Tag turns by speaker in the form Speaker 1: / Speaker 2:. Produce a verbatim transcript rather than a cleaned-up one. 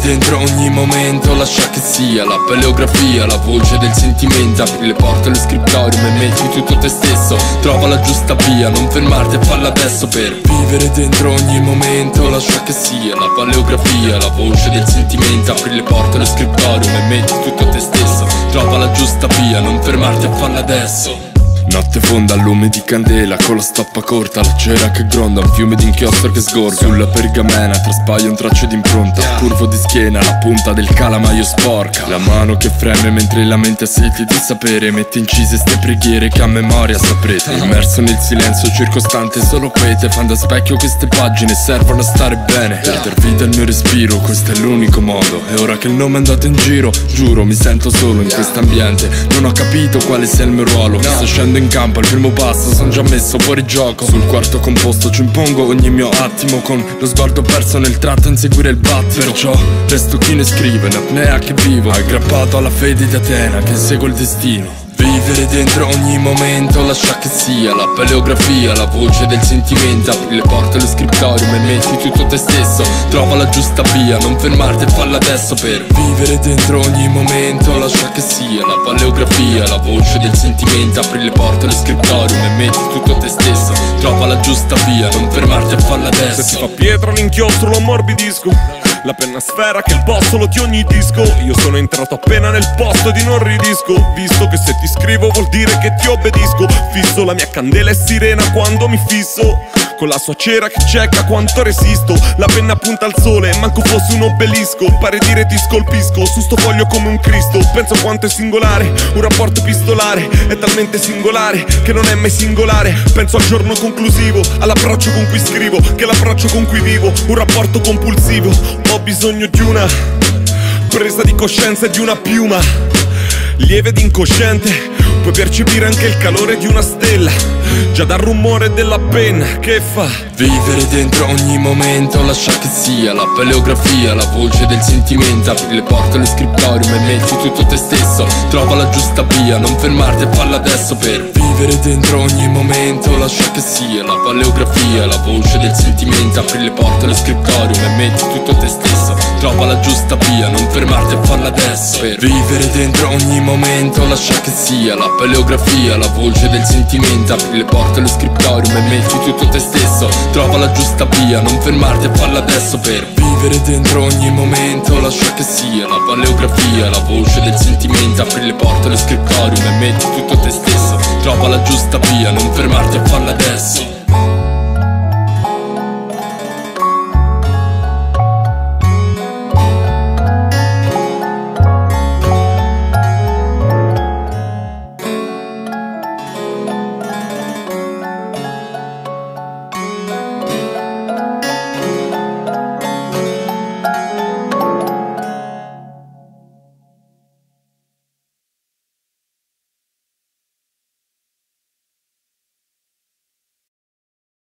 Speaker 1: dentro ogni momento, lascia che sia la paleografia, la voce del sentimento. Apri le porte allo scriptorium e metti tutto te stesso. Trova la giusta via, non fermarti e falla adesso. Per vivere dentro ogni momento, lascia che sia la paleografia, la voce del sentimento. Apri le porte allo scriptorium e metti tutto te stesso. Trova la giusta via, non fermarti e falla adesso. Notte fonda a lume di candela, con la stoppa corta, la cera che gronda, un fiume di inchiostro che sgorga. Sulla pergamena traspaia un traccio d'impronta, curvo di schiena, la punta del calamaio sporca. La mano che freme mentre la mente ha sete di sapere, mette incise ste preghiere che a memoria saprete. Immerso nel silenzio circostante, solo quete fan da specchio, queste pagine servono a stare bene. Per dar vita al mio respiro, questo è l'unico modo. E ora che il nome è andato in giro, giuro mi sento solo in quest'ambiente. Non ho capito quale sia il mio ruolo, sto scendendo in campo, al primo passo son già messo fuori gioco. Sul quarto composto ci impongo ogni mio attimo, con lo sguardo perso nel tratto a inseguire il battito. Perciò resto chi ne scrive, in apnea che vivo, aggrappato alla fede di Atena che segue il destino. Vivere dentro ogni momento, lascia che sia la paleografia, la voce del sentimento. Apri le porte allo scriptorium e metti tutto te stesso. Trova la giusta via, non fermarti e falla adesso. Per vivere dentro ogni momento, lascia che sia la paleografia, la voce del sentimento. Apri le porte allo scriptorium e metti tutto te stesso. Trova la giusta via, non fermarti e falla adesso.
Speaker 2: Se si fa pietra l'inchiostro lo ammorbidisco, la penna sfera che è il bossolo di ogni disco. Io sono entrato appena nel posto ed non ridisco, visto che se ti scrivo vuol dire che ti obbedisco. Fisso la mia candela è sirena quando mi fisso, con la sua cera che cieca quanto resisto. La penna punta al sole, manco fosse un obelisco. Pare dire ti scolpisco, su sto foglio come un Cristo. Penso quanto è singolare, un rapporto epistolare. È talmente singolare che non è mai singolare. Penso al giorno conclusivo, all'approccio con cui scrivo, che è l'approccio con cui vivo. Un rapporto compulsivo, ho bisogno di una presa di coscienza e di una piuma lieve ed incosciente. Puoi percepire anche il calore di una stella, già dal rumore della penna che fa.
Speaker 1: Vivere dentro ogni momento, lascia che sia la paleografia, la voce del sentimento. Apri le porte allo scriptorium e metti tutto te stesso. Trova la giusta via, non fermarti e falla adesso. Per vivere dentro ogni momento, lascia che sia la paleografia, la voce del sentimento. Apri le porte allo scriptorium e metti tutto te stesso. Trova la giusta via, non fermarti e falla adesso. Per vivere dentro ogni momento, lascia che sia la paleografia, la voce del sentimento. Apri le porte allo scriptorium e metti tutto te stesso. Trova la giusta via, non fermarti e falla adesso. Per vivere dentro ogni momento, lascia che sia la paleografia, la voce del sentimento. Apri le porte allo scriptorium e metti tutto te stesso. Trova la giusta via, non fermarti e falla adesso.